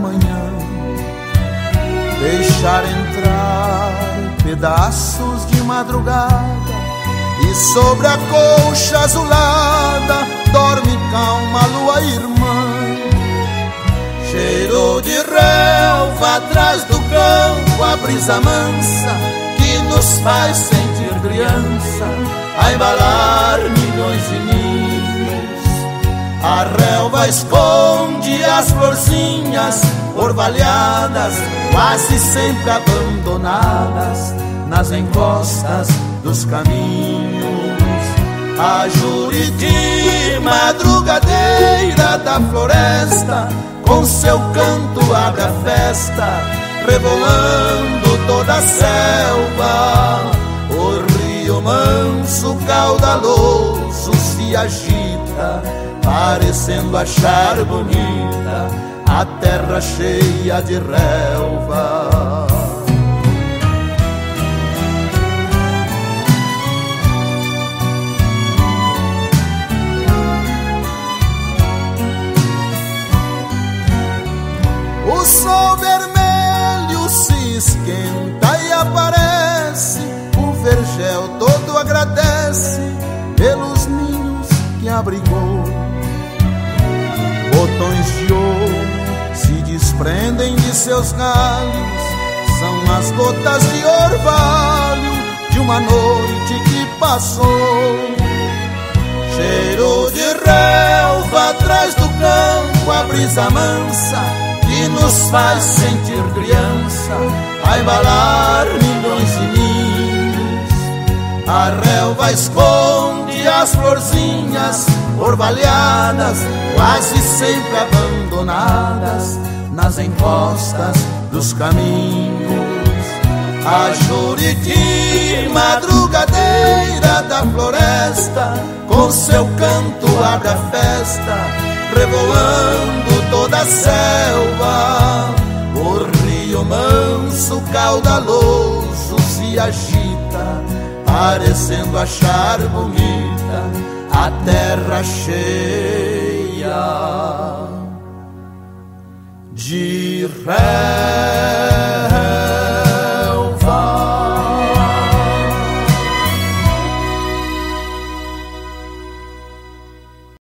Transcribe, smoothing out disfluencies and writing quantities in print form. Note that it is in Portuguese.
manhã, deixar entrar pedaços de madrugada, e sobre a colcha azulada dorme calma a lua irmã. Cheiro de relva atrás do campo, a brisa mansa que nos faz sentir criança, a embalar milhões de ninhos. A relva esconde as florzinhas orvalhadas, quase sempre abandonadas nas encostas dos caminhos. A Juriti, madrugadeira da floresta, com seu canto abre a festa, rebolando toda a selva. O rio manso, caudaloso, se agita, parecendo achar bonita a terra cheia de relva. O sol vermelho se esquenta e aparece, o vergel todo agradece pelos ninhos que abrigou. Botões de ouro se desprendem de seus galhos, são as gotas de orvalho de uma noite que passou. Cheiro de relva atrás do campo, a brisa mansa que nos faz sentir criança, a embalar milhões de ninhos. A relva esconde as florzinhas orvalhadas, quase sempre abandonadas nas encostas dos caminhos. A Juriti, madrugadeira da floresta, com seu canto abre a festa, rebolando toda a selva. O rio manso, caudaloso, se agita, parecendo achar bonita a terra cheia de relva.